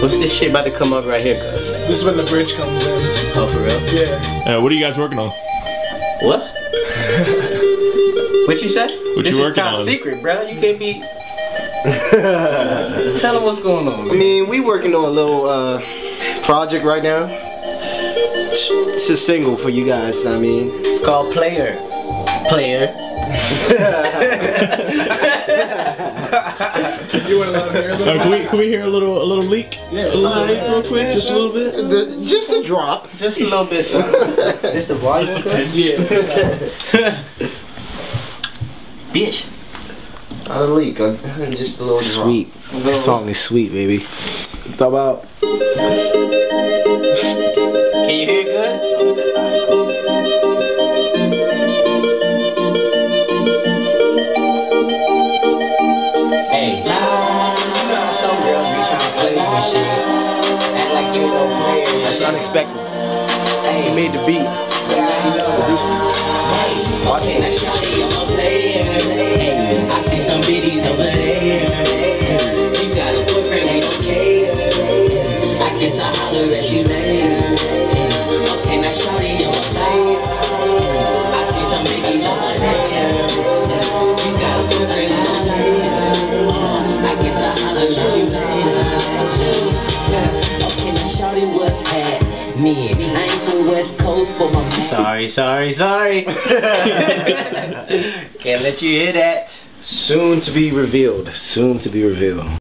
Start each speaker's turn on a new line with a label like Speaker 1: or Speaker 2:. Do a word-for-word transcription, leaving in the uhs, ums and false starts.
Speaker 1: What's this shit about to come up right here, cuz?
Speaker 2: This is when the bridge comes in.
Speaker 1: Oh, for real?
Speaker 2: Yeah.
Speaker 3: Uh, what are you guys working on?
Speaker 1: What? What you say?
Speaker 3: What
Speaker 1: this
Speaker 3: you
Speaker 1: is
Speaker 3: working
Speaker 1: top
Speaker 3: on?
Speaker 1: secret, bro. You can't be. Tell them what's going on, man.
Speaker 4: I mean, we working on a little uh, project right now. It's a single for you guys, I mean.
Speaker 1: It's called Player. Player.
Speaker 2: You want to let them hear a little
Speaker 3: Uh, can we can we hear a little a little leak?
Speaker 2: Yeah,
Speaker 3: a little leak real quick, just a little bit.
Speaker 4: The, just a drop.
Speaker 1: Just a little bit, son. This the volume, cuz?
Speaker 2: Yeah.
Speaker 1: Bitch.
Speaker 4: Not a leak, uh, just a little drop. Sweet. This song is sweet, baby. It's about.
Speaker 1: Can you hear it good? Hey, you know how some girls be trying to play you and shit. Act like you ain't no player.
Speaker 4: That's unexpected.
Speaker 1: Hey,
Speaker 4: He made the beat.
Speaker 1: watch
Speaker 5: Can I
Speaker 1: it.
Speaker 5: shout it, I'm a player. Hey, I see some biddies over there. You got a boyfriend, they don't care. I guess I'll holler at you later. Okay, now shout it, I'm a player. I see some biddies over there. You got a boyfriend, they don't care. I guess I'll holler at you later. Okay, now shout it, what's happening? I ain't from West Coast, but my
Speaker 1: Sorry, sorry, sorry. Can't let you hear that.
Speaker 4: Soon to be revealed. Soon to be revealed.